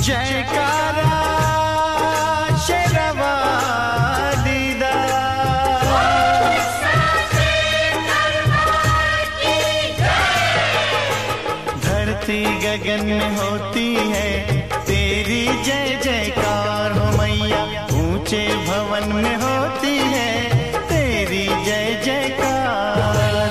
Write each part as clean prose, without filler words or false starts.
जयकारा शेरवा दीदा, धरती गगन में होती है तेरी जय जयकार हो मैया, ऊंचे भवन में होती है तेरी जय जयकार।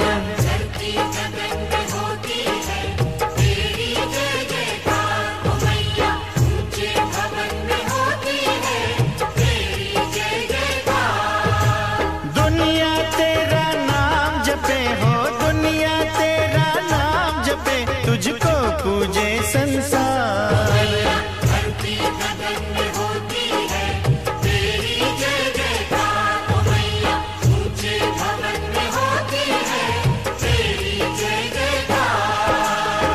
तुझको पूजे संसार, धरती गगन में होती है तेरी जय जयकार ओ मैया, ऊंचे भवन में होती है तेरी जय जयकार।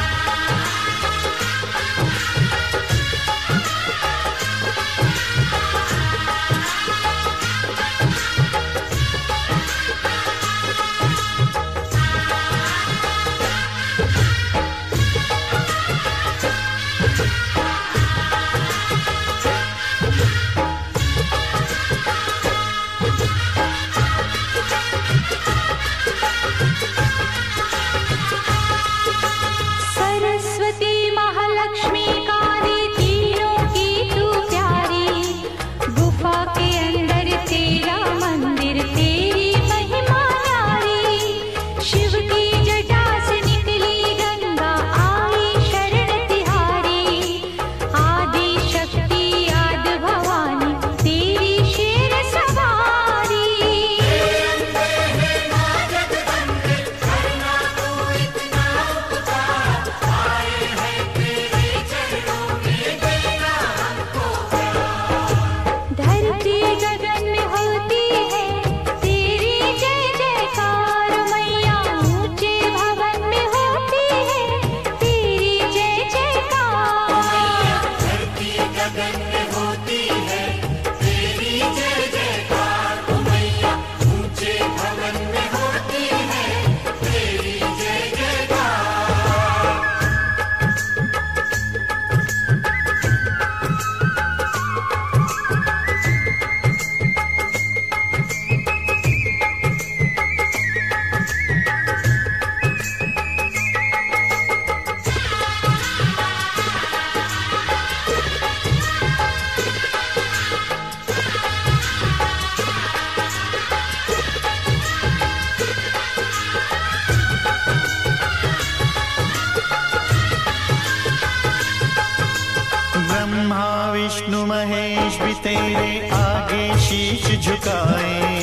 विष्णु महेश भी तेरे आगे शीश झुकाए,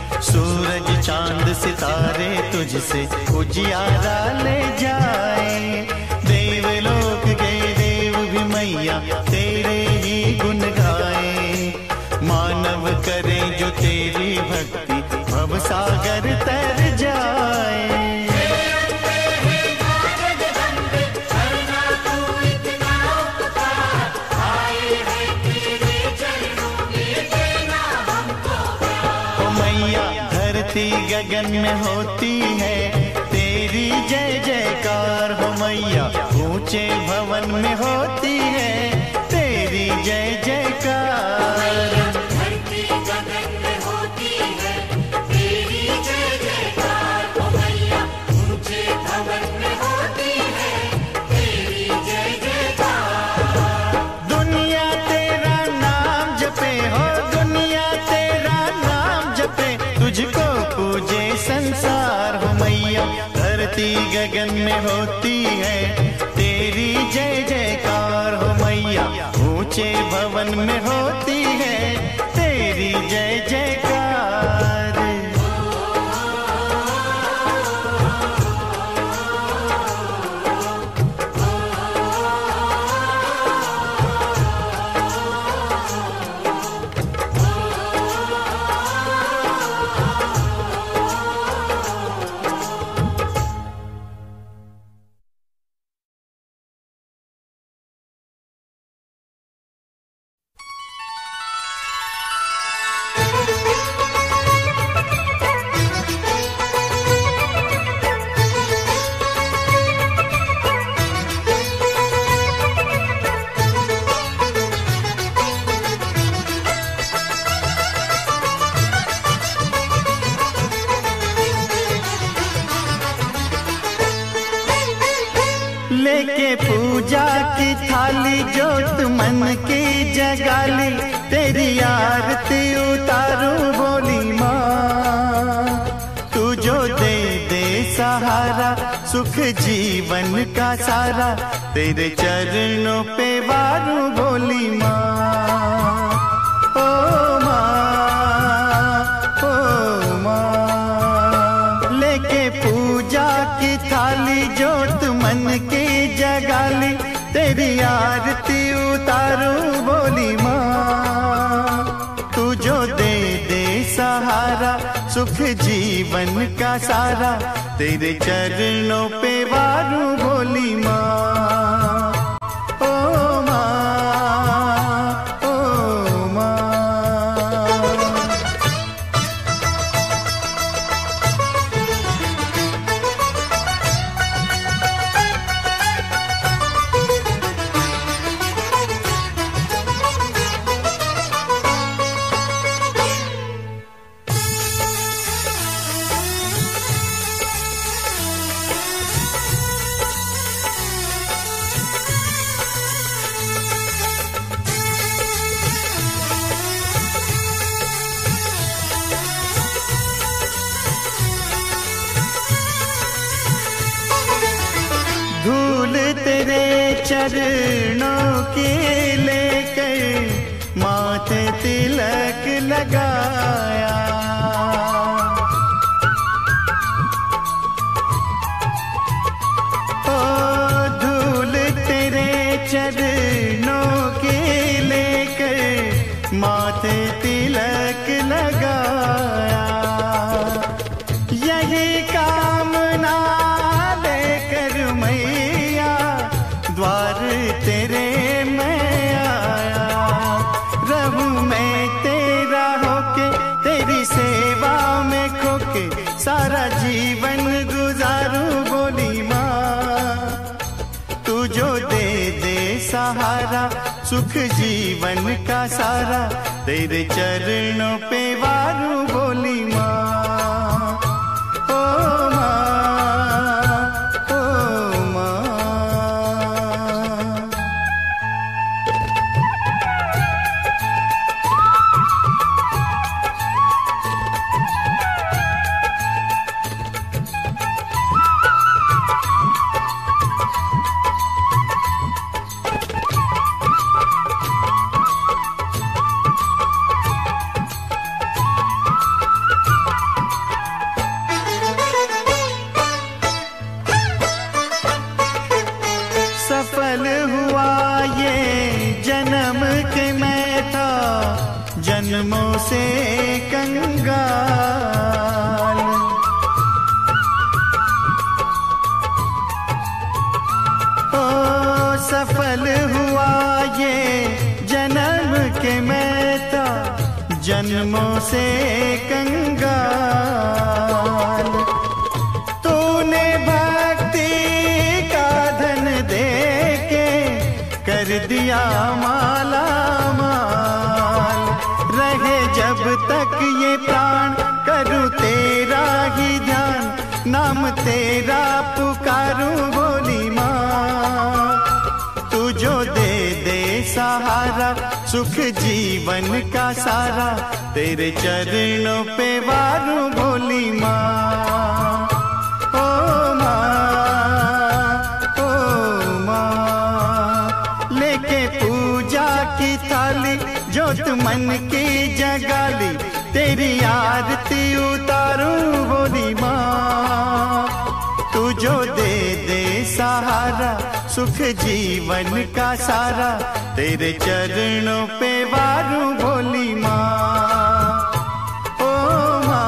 सूरज चांद सितारे तुझसे उजियारा ले जाए। देवलोक के देव भी मैया तेरे ही गुण गाए, मानव करे जो तेरी भक्ति भव सागर तर जाए। धरती गगन में होती है तेरी जय जयकार हो मैया, ऊंचे भवन में होती है तेरी जय जयकार। धरती गगन में होती है तेरी जय जयकार हो मैया, ऊंचे भवन में होती है तेरी जय जयकार। दुनिया तेरा नाम जपे हो, दुनिया तेरा नाम जपे, तुझको पूजे संसार हो मैया, धरती गगन में होती है तेरी जय जयकार हो मैया, ऊंचे भवन में होती है तेरी जय जयकार। Thank you. लेके पूजा की थाली जोत मन की जगाली, तेरी आरती उतारूं बोली माँ। तू जो दे दे सहारा सुख जीवन का सारा, तेरे चरणों पे वारूं बोली माँ। ओ माँ, ओ माँ, लेके पूजा की थाली जोत मन की जगाली, तेरी आरती उतारूं बोली माँ। तू जो दे दे सहारा सुख जीवन का सारा, तेरे चरणों पे वारूं बोली माँ। ओ माँ, ओ माँ। धूल तेरे चरणों की लेकर माथे तिलक लगाया, ओ धूल तेरे चरणों की लेकर माथे तिलक लगाया। यही कामना द्वार तेरे मैं आया, रहूं मैं तेरा होके तेरी सेवा में खोके, सारा जीवन गुजारूं बोली माँ। तू जो दे दे सहारा सुख जीवन का सारा, तेरे चरणों पे वारूं बोली माँ। ओ माँ, ओ माँ। सफल हुआ ये जन्म के मैं था जन्मों से कंगाल, ओ सफल हुआ ये जन्म के मैं था जन्मों से कंगाल। तूने भक्ति का धन दे के कर दिया माला माल, रहे जब तक ये प्राण करूं तेरा ही ध्यान, नाम तेरा पुकारूं बोली माँ। तू जो दे दे सहारा सुख जीवन का सारा, तेरे चरणों पे वारूं बोली माँ। ओ माँ, ओ माँ, लेके पूजा की थाली जोत मन की जगाली, तेरी आरती उतारूं बोली माँ। तू जो दे दे सहारा सुख जीवन का सारा, तेरे चरणों पे वारूं बोली माँ। ओ माँ,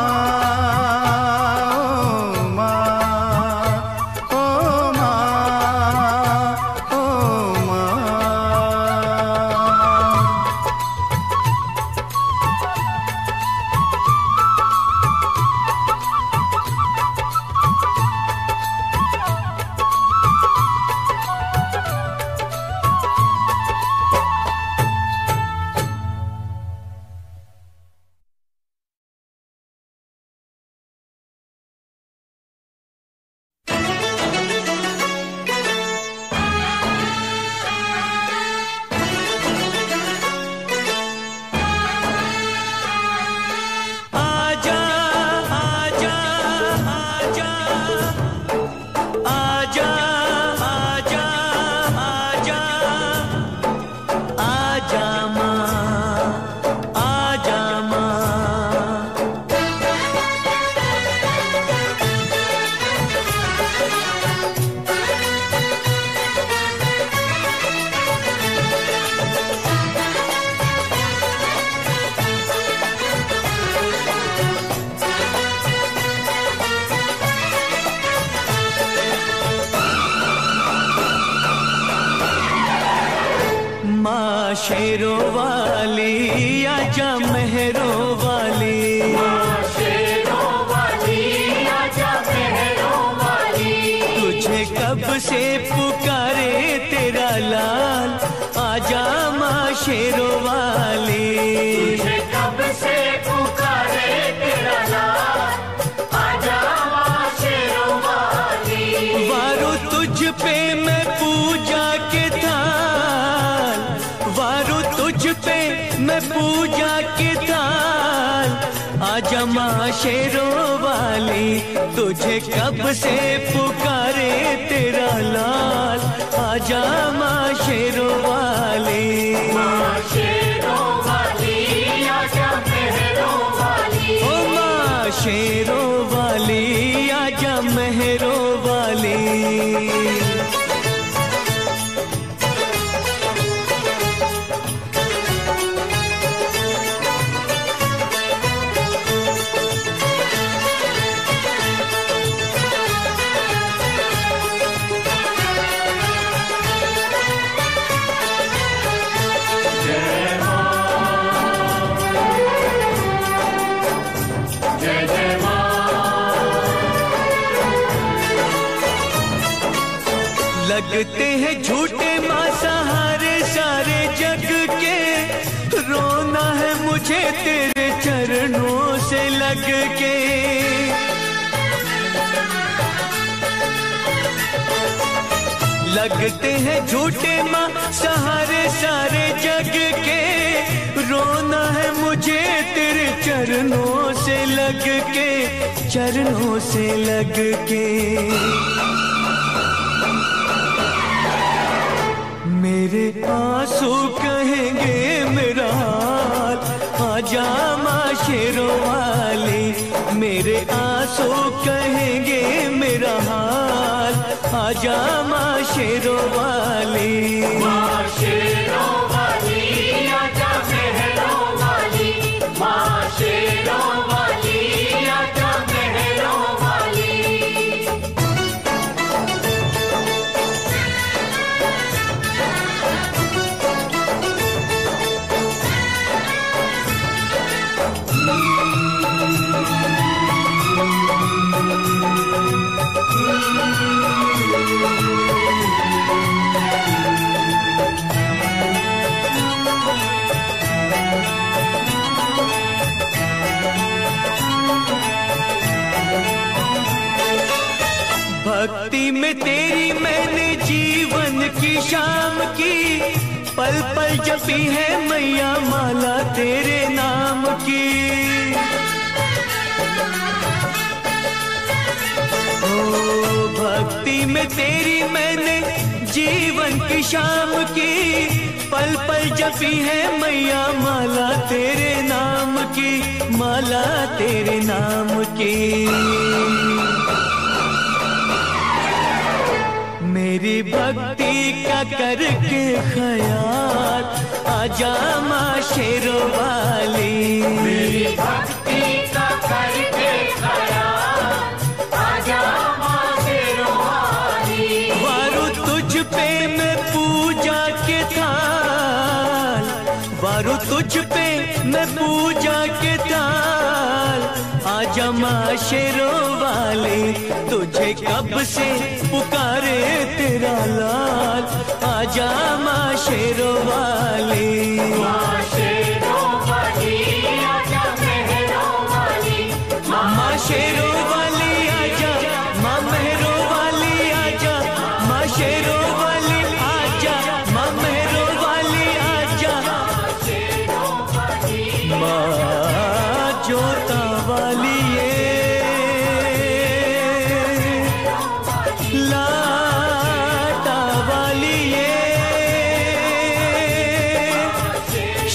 ओ माँ, ओ माँ, ओ माँ। शेरों वाली आजा मेहरों वाली, शेरों वाली आजा मेहरों वाली। तुझे कब से पुकारे तेरा लाल, आजा माँ शेरों वाली। तुझे कब से पुकारे तेरा लाल, आजा माँ शेरों वाली। वारो तुझ पे मैं पूजा के थाल, वारो तुझ पे मैं पूजा के थाल, आजा माँ शेरों वाली। तुझे कब से पुकारे तेरा लाल, आजा माँ शेरों वाली। माँ शेरों वाली आजा मेहरों वाली। ओ माँ शेरों वाली आजा मेहरों वाली। लगते हैं झूठे माँ सहारे सारे जग के, रोना है मुझे तेरे चरणों से लग के। लगते हैं झूठे माँ सहारे सारे जग के, रोना है मुझे तेरे चरणों से लग के, चरणों से लग के। मेरे आंसू कहेंगे मेरा हाल, आजा माँ शेरों वाली। मेरे आंसू कहेंगे मेरा हाल, आजा माँ शेरों वाली। माँ शेरों वाली आजा मेहरों वाली। माँ शेरों वाली आजा मेहरों वाली। भक्ति में तेरी मैंने जीवन की शाम की, पल पल जपी है मैया माला तेरे नाम की। ओ भक्ति में तेरी मैंने जीवन की शाम की, पल पल जपी है मैया माला तेरे नाम की, माला तेरे नाम की। मेरी भक्ति का करके ख्याल, आजा माँ शेरों वाली। मेरी भक्ति का करके ख्याल, आजा माँ शेरों वाली। वारो तुझ पे मैं पूजा के थाल, वारो तुझ पे मैं पूजा के थाल, आजा माँ शेरों वाली। तुझे कब से पुकारे तेरा लाल, आजा माँ शेरों वाली। माँ शेरों वाली आजा मेहरों वाली। माँ शेरों वाली आजा, माँ मेहरों वाली आजा, माँ शेरों वाली आजा, माँ मेहरों वाली आजा। माँ जोता वाली ये लाटा वाली ये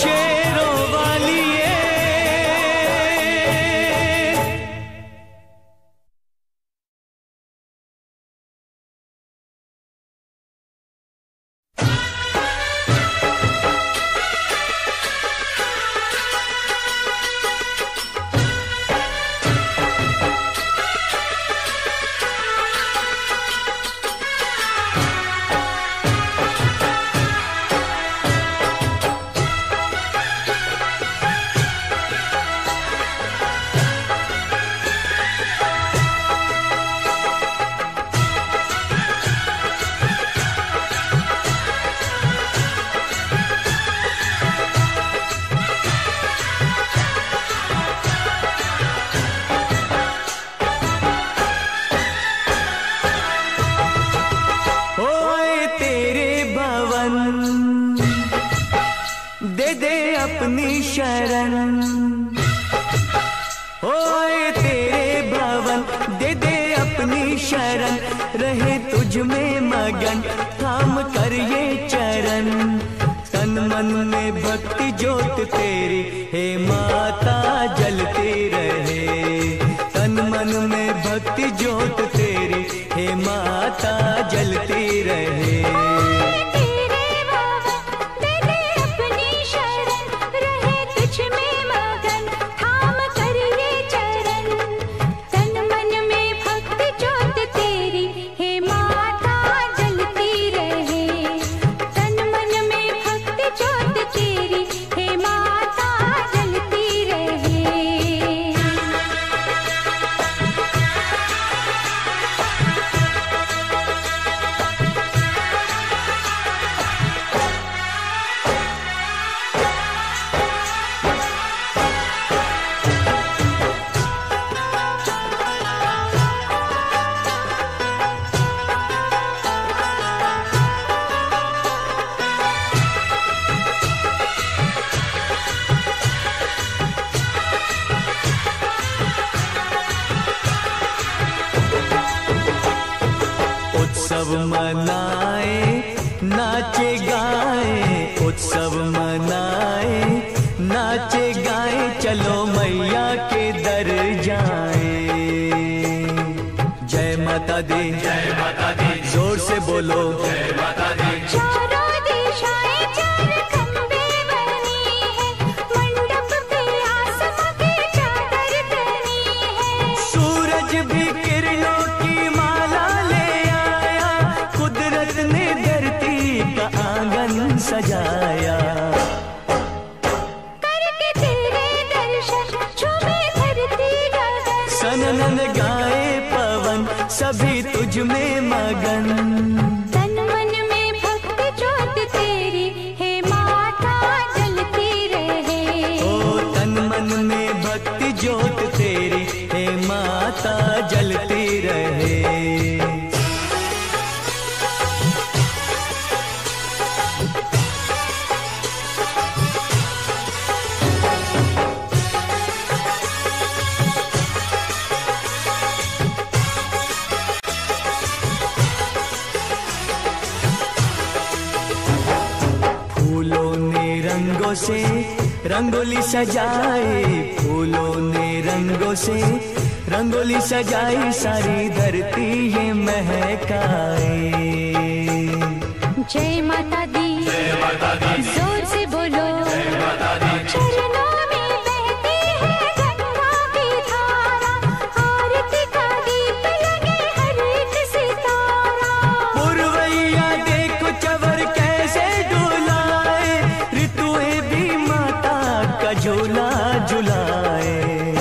अपनी शरण। ओए तेरे भवन दे दे अपनी शरण, रहे तुझ में मगन थाम कर ये चरण। तन मन में भक्ति ज्योत तेरी हे माता जलती रहे, तन मन में भक्ति ज्योत तेरी हे माता जलती रहे। उत्सव मनाए नाचे गाए, उत्सव मनाए नाचे गाए, चलो मैया के दर जाए। जय माता दी, जय माता दी, जोर से बोलो जय माता दी। चारों दिशाएं चार खंबे बनी है, मंडप पे आसमां की चादर तनी है। सूरज भी किरणों की माला ले आया, कुदरत ने धरती का आंगन सजाया। करके तेरे दर्शन झूमे धरती गगन, सनन गाए पवन सभी तुझ में मगन। तन मन में भक्ति ज्योत तेरी हे माता जलती रहे। ओ तन मन में भक्ति ज्योत तेरी हे माता जलती रहे। फूलों ने रंगों से रंगोली सजाए, फूलों ने रंगों से रंगोली सजाई, सारी धरती ये महकाए। जय माता दी, जय माता दी, जोर से बोलो जय माता दी। चरणों में बहती है गंगा की धारा, आरती का दीप लगे हर एक सितारा। पुरवैया देखो चवर कैसे डुलाए, ऋतुएं भी माता का झूला झुलाए।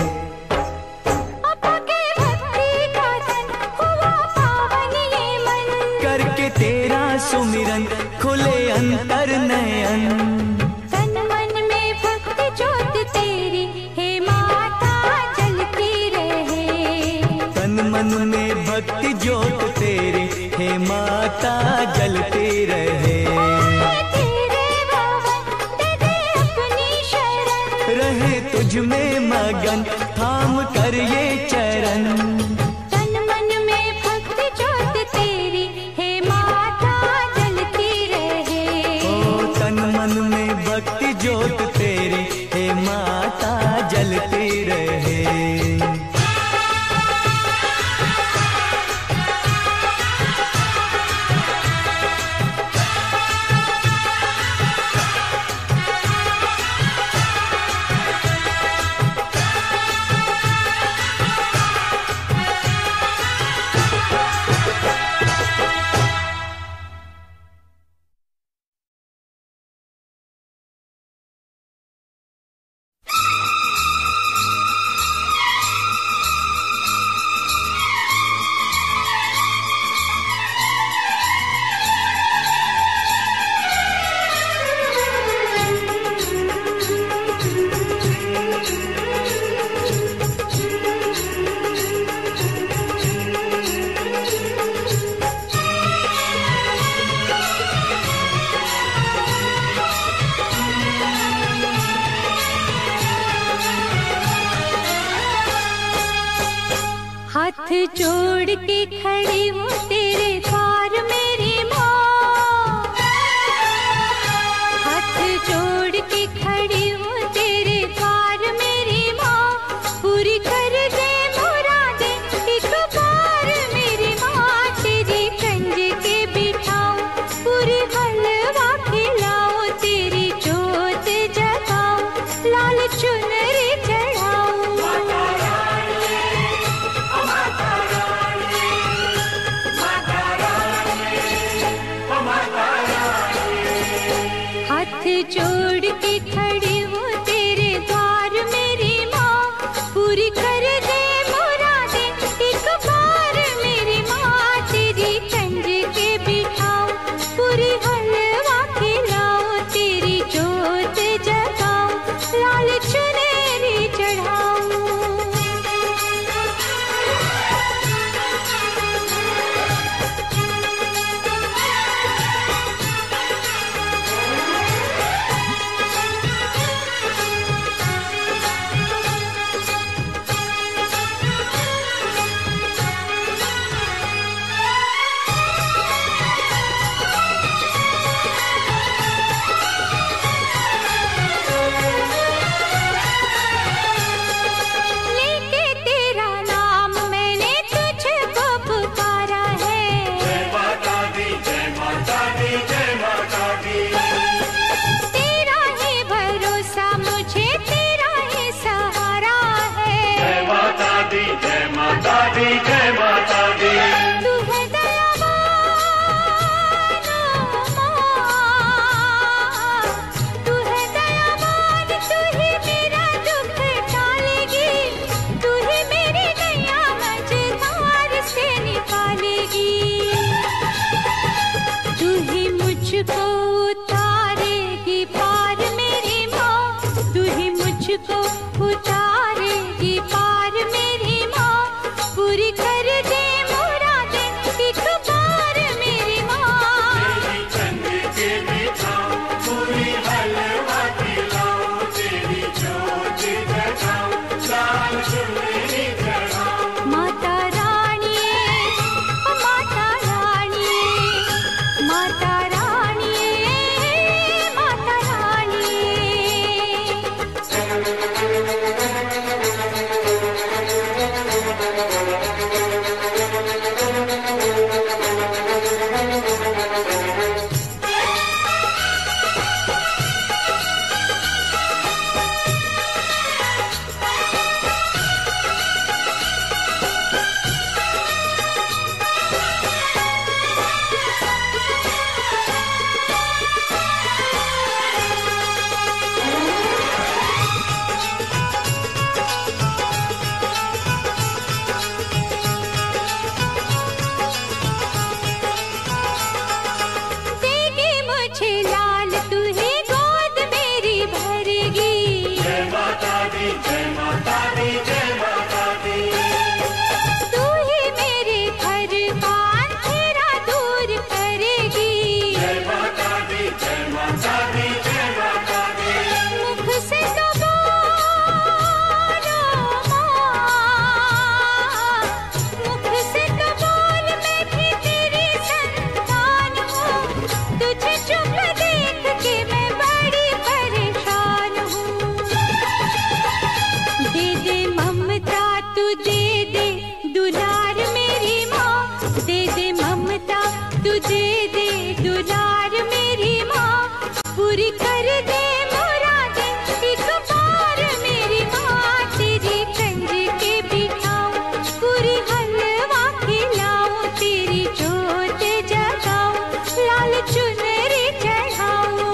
अपा के भक्ति का तन हुआ पावन ये मन, करके तेरा सुमिरन खुले अंतर नयन। तन मन में भक्ति ज्योत तेरी हे माता जलती रहे। तन मन में भक्ति ज्योत तेरी हे माता जलती रहे। तेरे भवन दे दे अपनी शरण, रहे तुझ में मगन थाम कर ये चरण। तन मन में भक्ति ज्योत तेरी हे माता जलती रहे। ओ तन मन में भक्ति ज्योत तेरी हे माता जलती रहे। जोड़ के खड़ी हूँ तेरे द्वार मेरी माँ, हाथ जोड़ के खड़ी हूँ तेरे द्वार मेरी माँ, पूरी कर दे मुरादें एक बार मेरी माँ, तेरी कंज के बिठाऊं पूरी हलवा खिलाऊं, तेरी जोत जगाऊं लाल चुनरी चढ़ाऊं। हाथ जोड़ के खड़ी हूँ तेरे द्वार मेरी माँ, पूरी कर दे मुरादें एक बार मेरी माँ, तेरी कंज के बिठाऊं पूरी हलवा खिलाऊं, तेरी जोत जगाऊं लाल चुनरी चढ़ाऊं। लेके तेरा नाम मैंने तुझको पुकारा है, जय माता दी, जय माता दी, जय माता दी। तेरा ही भरोसा मुझे तेरा ही सहारा है, जय माता दी, जय माता दी, जय माता दी। तू है दयावान माँ, तू है दयावान, तू ही मेरा दुख टालेगी, तू ही मेरी नैया मझधार से निकालेगी, तू ही मुझको उतारेगी पार मेरी माँ, तू ही मुझको उतारेगी पार मेरी माँ, पूरी कर दे मुरादें एक बार मेरी माँ। तेरी कंज के बिठाऊं पूरी हलवा खिलाऊं, तेरी जोत जगाऊं लाल चुनरी चढ़ाऊं। माता रानी, माता रानी, माता रानी, माता रानी। देगी मुझे लाल तू ही गोद मेरी भरेगी, जय माता दी, जय माता दी, जय माता दी। तू ही मेरे घर का अंधेरा दूर करेगी, जय माता दी, जय माता दी, जय माता दी। मुख से तो बोलो माँ, मुख से तो बोल मैं भी तेरी संतान हूँ, तुझे चुप देख के मैं बड़ी परेशान हूँ। दे दे ममता तू दे दे दुलार मेरी माँ, दे दे ममता तू दे दे दुलार मेरी माँ, पूरी कर दे मुरादें एक बार मेरी माँ, तेरी कंज के बिठाऊं पूरी हलवा खिलाऊं, तेरी जोत जगाऊं लाल चुनरी चढ़ाऊं।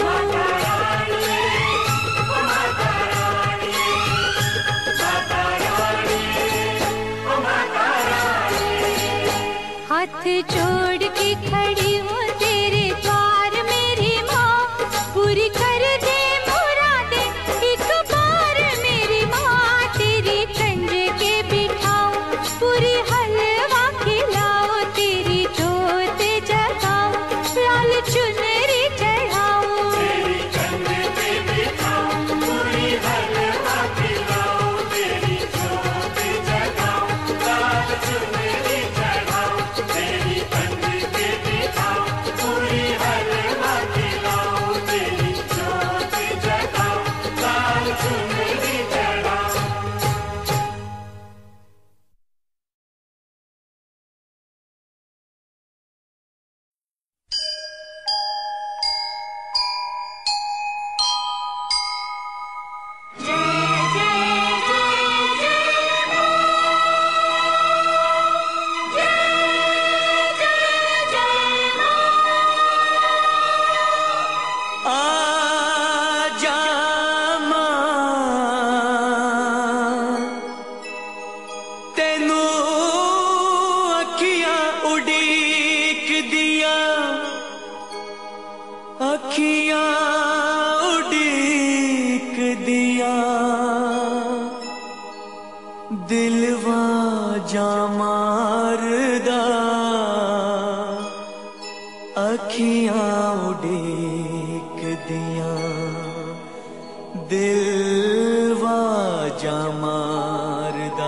हाथ जोड़ के खड़ी हूँ तेरे द्वार मेरी माँ, पूरी कर दे मुरादें एक बार मेरी माँ, तेरी कंज के बिठाऊं पूरी हलवा खिलाऊं, तेरी जोत जगाऊं लाल चुनरी चढ़ाऊं। तेरी कंज के बिठाऊं पूरी हलवा खिलाऊं, तेरी जोत जगाऊं लाल चुनरी चढ़ाऊं। अखियां उड़ीक दिया दिल वाजा मारदा।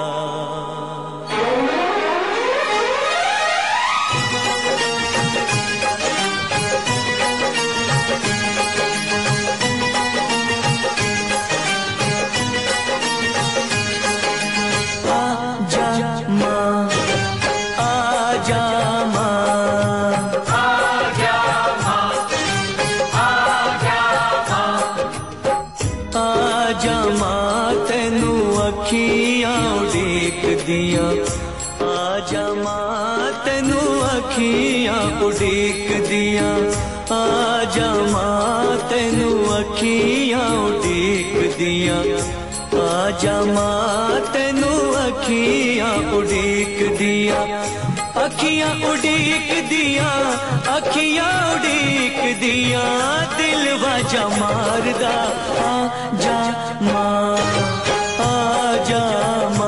आजा मां तेनू अखियां उड़ीक दिया, आजा मां तेनू अखियां उड़ीक दिया, आजा मां तेनू अखियां उड़ीक दिया। अखियां उड़ीक दिया, अखियां उड़ीक दिया, दिल वाजा मारदा। आजा मां, आजा मां,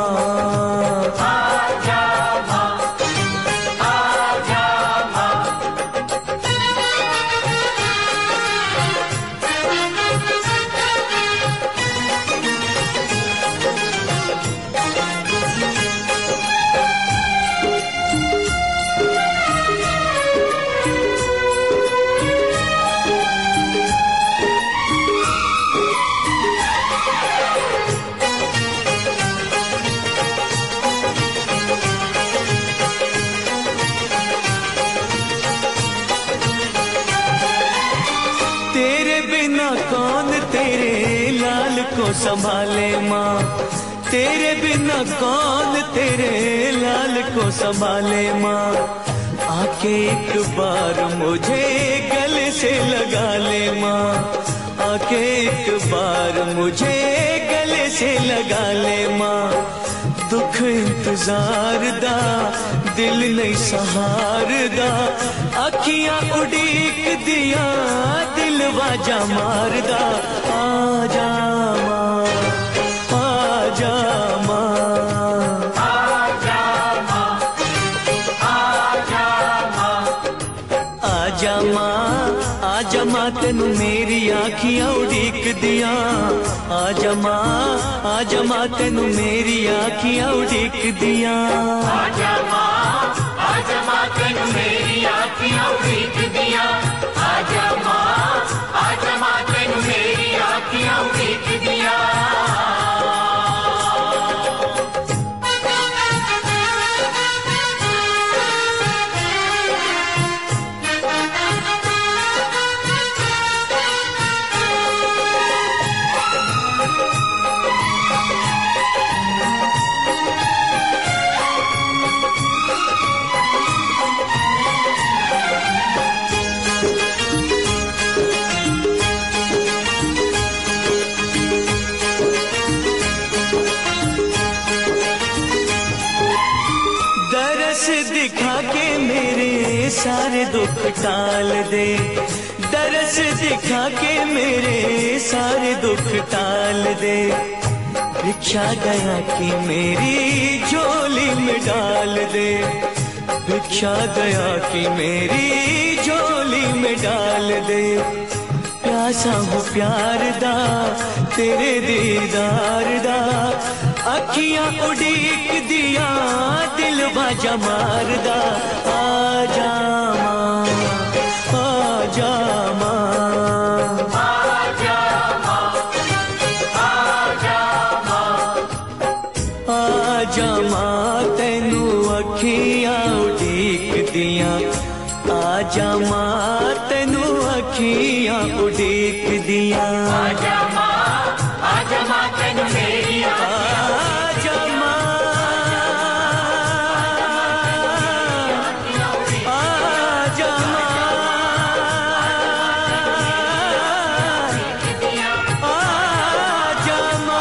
संभाले माँ, तेरे बिना कौन तेरे लाल को संभाले माँ। आके एक बार मुझे गले से लगा ले माँ, आके एक बार मुझे गले से लगा ले माँ। दुख इंतजार दा दिल नहीं सहार दा, अखियां उड़ीक दिया दिल वाजा मारदा। आजा मां, आजा मां, आजा मां, आजा मां, आजा मां, आजा मां तेनू मेरी आखियां उड़ीक दिया। आजा मां, आजा मां तेनू मेरी आखियां उड़ीक दिया। आजा मां तेनू मेरी आखियां उड़ीक दिया। आजा मां तेनू मेरी आखियां उड़ीक दिया। दिखा के मेरे सारे दुख टाल दे, दरस दिखा के मेरे सारे दुख टाल दे। भिक्षा गया कि मेरी झोली में डाल दे, भिक्षा गया कि मेरी झोली में डाल दे। प्यासा हूँ प्यार दा तेरे दीदार दा, अखियां उड़ीक दिया दिल बाजा मारदा। आजा मां, आजा मां, आजा मां, आजा मां, आजा मां तेनू अखियां उड़ीक दिया। आजा मां तेनू अखियां उड़ीक दिया। आजा मां तेनू मेरी आजा मां, आजा मां, आजा मां।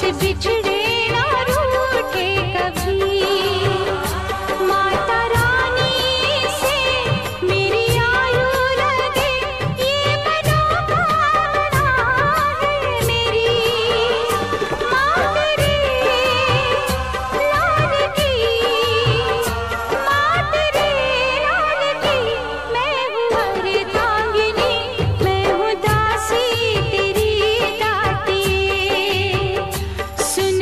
हमसे बिछड़े ना रूठे कभी। माता रानी से मेरी आयु लगे ये मनोकामना है मेरी। माँ तेरी लाल की, माँ तेरी लाल की, मैं हूँ अर्धांगिनी, मैं हूँ दासी तेरी दाती। सुन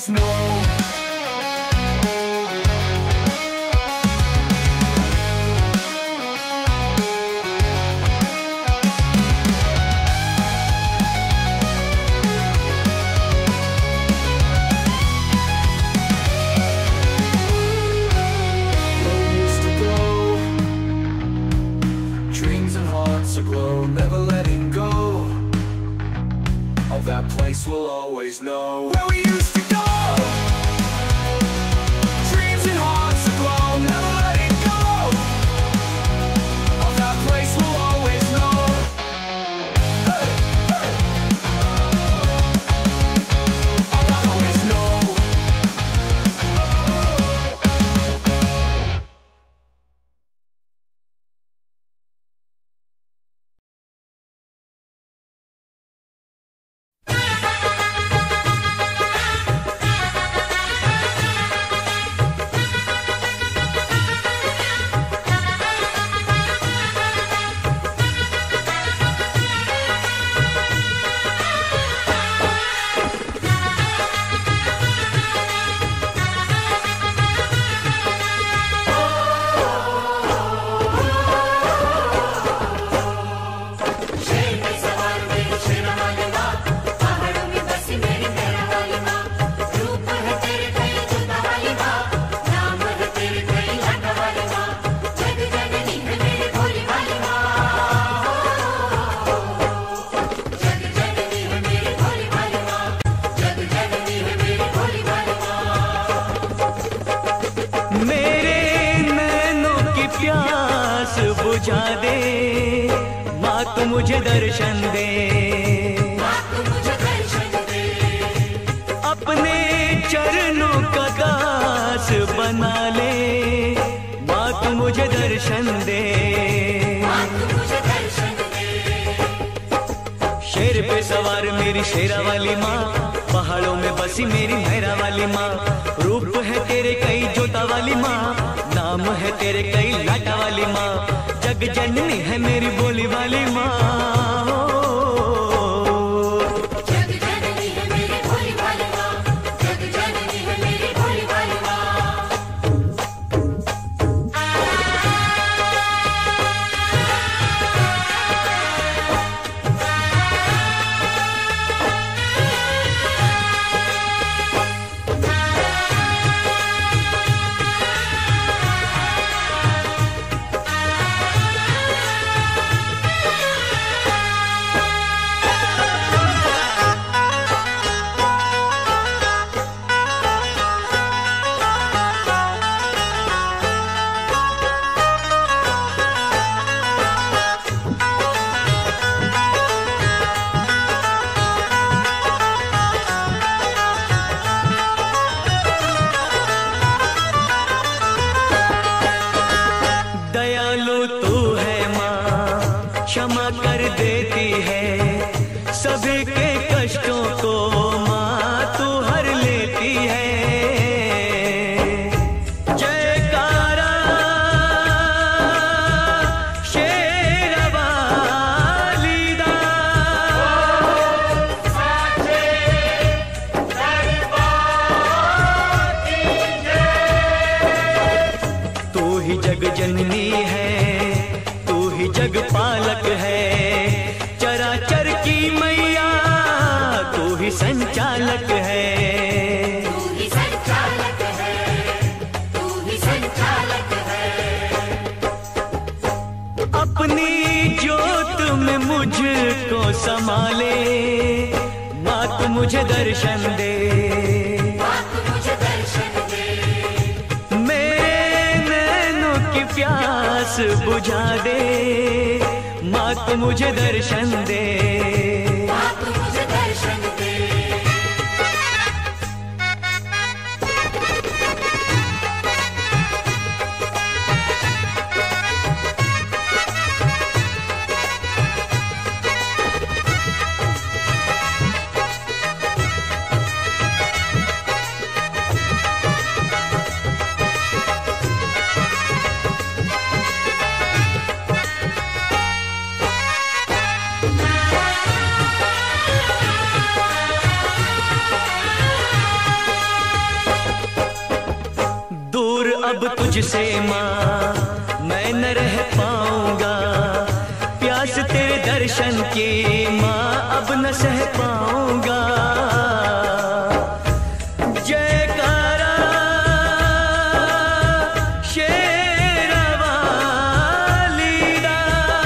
always know. Never letting go of that place we'll always know. Where we used to go. Dreams and hearts aglow. Never letting go of that place we'll always know. Hey, hey. I'll always know. बुझा दे माँ, तू मुझे दर्शन दे, अपने चरणों का दास बना ले, माँ तू मुझे दर्शन दे। शेर पे सवार मेरी शेरा वाली माँ, पहाड़ों में बसी मेरी मेहरा वाली माँ, रूप है तेरे कई जोता वाली माँ, नाम है तेरे कई लाटा वाली माँ, जग जननी है मेरी बोली वाली माँ। जग जननी है मेरी भोली वाली माँ, जग जननी है मेरी भोली वाली माँ। क्षमा कर देती है सभी के कष्टों को माँ, तू हर लेती है। जयकारा शेरवाली दा, साचे दरबार की जय। तू ही जग जननी है, जग पालक है, चराचर की मैया तू ही संचालक है, तू ही संचालक है, तू ही संचालक है। अपनी ज्योत में मुझको संभाले, माँ तू मुझे दर्शन दे, माँ तू मुझे दर्शन दे। मेरे नैनों की प्यास बुझा दे, माँ तू मुझे दर्शन दे, माँ तू मुझे दर्शन दे। अब तुझसे माँ मैं न रह पाऊंगा, प्यास तेरे दर्शन की माँ अब न सह पाऊंगा। जयकारा शेरवाली दा,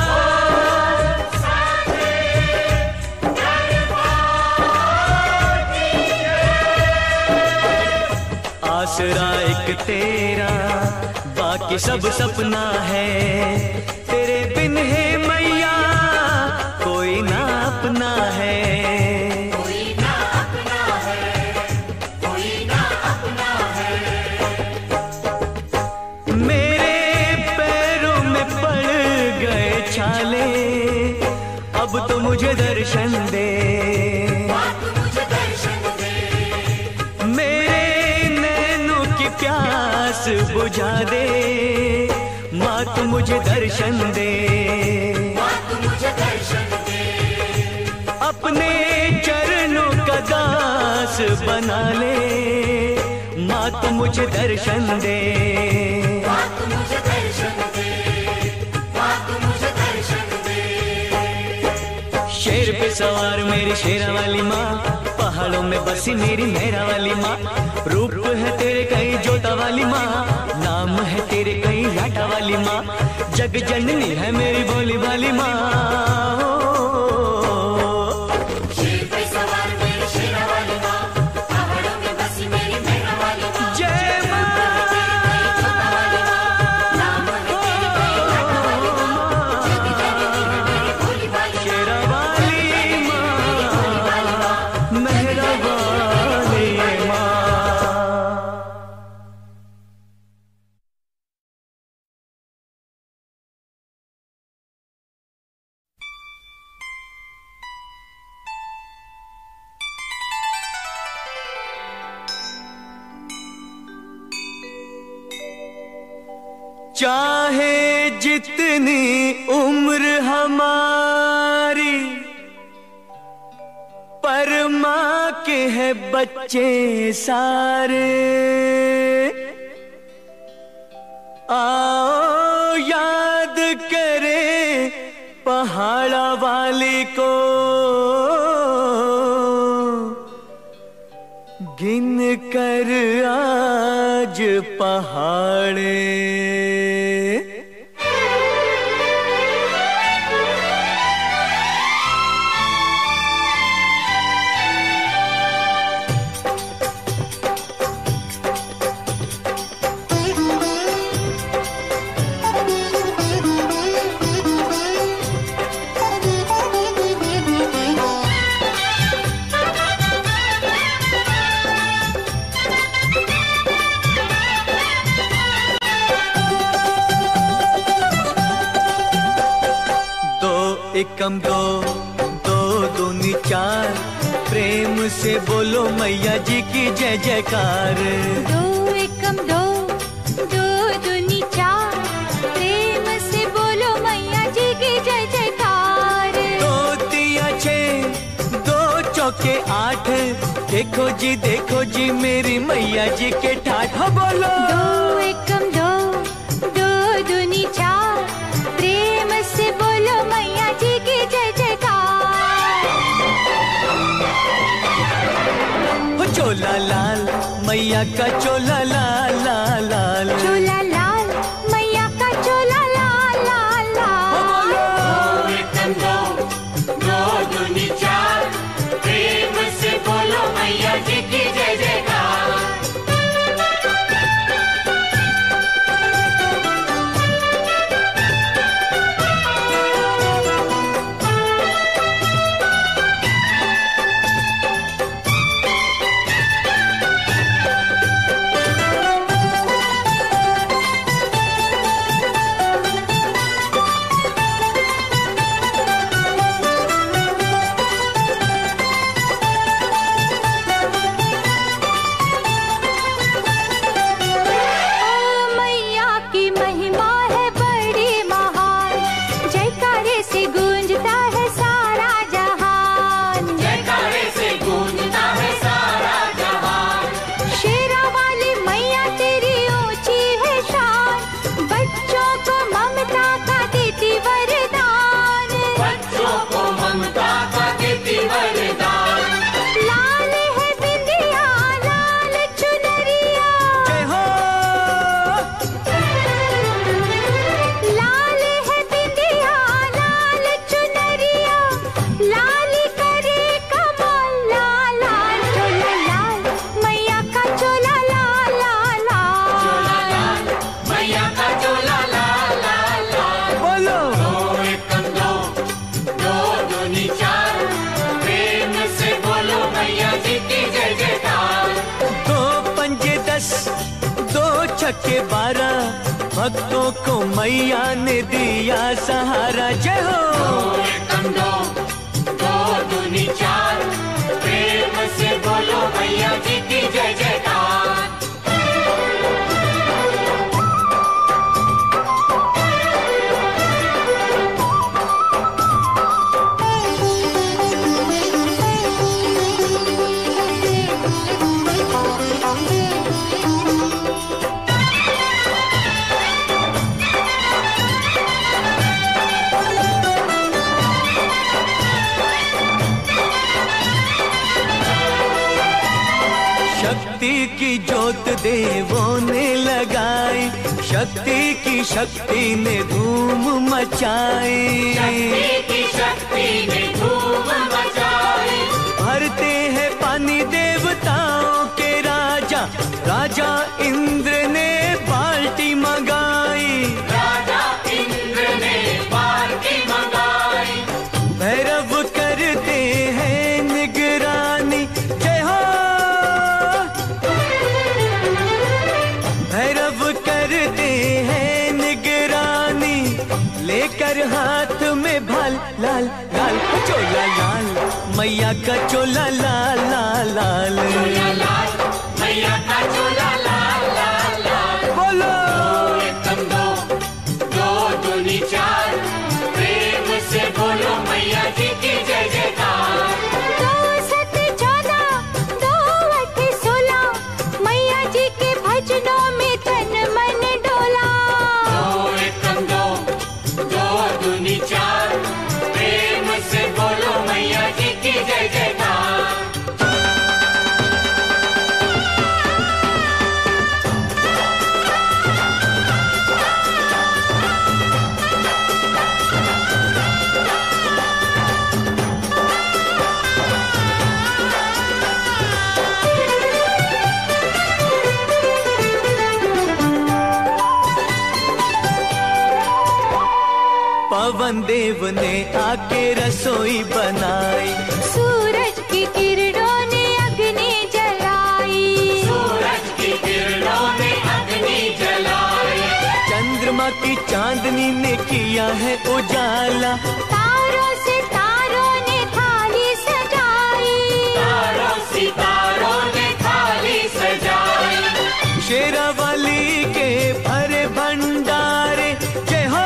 आसरा एक तेरा बाकी सब सपना है, तेरे बिन है मैया कोई ना अपना है। कोई ना अपना है, कोई ना अपना है। मेरे पैरों में पड़ गए छाले, अब तो मुझे दर्शन दे, बात मुझे दर्शन दे। मेरे नैनों की प्यास बुझा दे, माँ तू मुझे दर्शन दे, बात मुझे दर्शन दे। अपने चरणों का दास बना ले, माँ तू मुझे दर्शन दे। बात मुझे दर्शन दे, बात मुझे दर्शन दे। शेर पे सवार मेरी शेरा वाली माँ, पहाड़ों में बसी मेरी मेरा वाली माँ, रूप है तेरे कई जोता वाली माँ, नाम है तेरे कई लाटा वाली माँ, जग जननी है मेरी भोली वाली माँ। शेर पे सवार मेरी शेरा वाली माँ, पहाड़ों में बसी मेरी मेरा वाली माँ, जय माँ, नाम है तेरी कई लाटा वाली माँ, जग जननी है मेरी भोली वाली माँ। शेरा वाली माँ, मेहरा वाली माँ। चाहे जितनी उम्र हमारी, पर माँ के है बच्चे सारे, आओ याद करे पहाड़ा वाली को, गिन कर आज पहाड़े। एकम दो, दो दूनी चार, प्रेम से बोलो मैया जी की जय जयकार। दो एकम दो, दो दूनी चार, प्रेम से बोलो मैया जी की जय जयकार। दो तिया छः, दो चौके आठ, देखो जी मेरी मैया जी के ठाठ हो बोलो। दो एकम दो, दो दूनी चार, प्रेम से बोलो मैया जी की जय जयकार। हो चोला लाल मैया का चोला लाल लाल लाल, चोला लाल मैया का चोला लाल लाल लाल। एकदम दो, दो दूनी चार, प्रेम से बोलो मैया जी की जय जयकार। चके 12 भक्तों को मैया ने दिया सहारा। जय हो। एकम दो, दो दूनी चार, प्रेम से बोलो मैया जी की जय जयकार। शक्ति की ज्योत देवों ने लगाई, शक्ति की शक्ति ने धूम मचाई। शक्ति की शक्ति ने धूम मचाई। भरते हैं पानी देवताओं के राजा, राजा इंद्र ने बाल्टी मंगाई। राजा इंद्र ने बाल्टी मंगाई। भैरव करते हैं निगरानी। जय हो। भैरव करते हैं निगरानी, लेकर हाथ में भाल लाल लाल चोला लाल, मैया का चोला लाल लाल लाल। चोला लाल, मैया का चोला लाल लाल लाल। बोलो एकम दो, दो दूनी चार, प्रेम से बोलो मैया जी की जय जयकार। 2 7 14, 2 8 16, मैया जी के भजनों में तन मन डोला। दो एकम दो, दो दूनी चार, प्रेम से बोलो मैया जी की जय जयकार। पवन देव ने आके रसोई बनाई, सूरज की किरणों ने अग्नि जलाई। सूरज की किरणों ने अग्नि जलाई। चंद्रमा की चांदनी ने किया है उजाला। तारों से तारों ने थाली सजाई। तारों सितारों ने थाली सजाई। शेरावाली के भरे भंडारे। जय हो।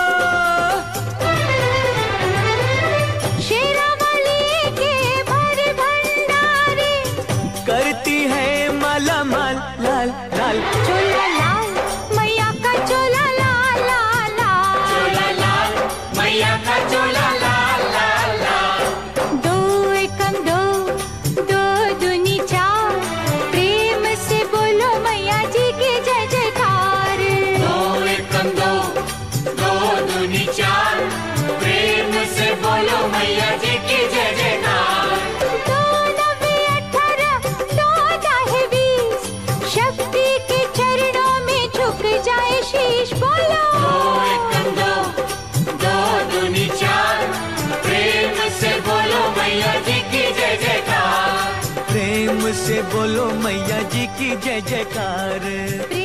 शेरावाली के भरे भंडारे, करती है माला माल लाल लाल। चोला लाल, मैया का चोला लाल लाल लाल। चोला लाल, मैया का चोला लाल लाल लाल। 2 एकम 2, 2 दूनी चार, प्रेम से बोलो मैया जी की जय जयकार। 2 एकम 2, 2 दूनी चार, प्रेम से बोलो मैया जी की जय जयकार। 2 9 18, 2 दाहे 20, शक्ति के चरणों में झुक जाए शीश। बोलो 2 एकम 2, 2 दूनी चार, प्रेम से बोलो मैया जी की जय जयकार। प्रेम से बोलो मैया जी की जय जयकार।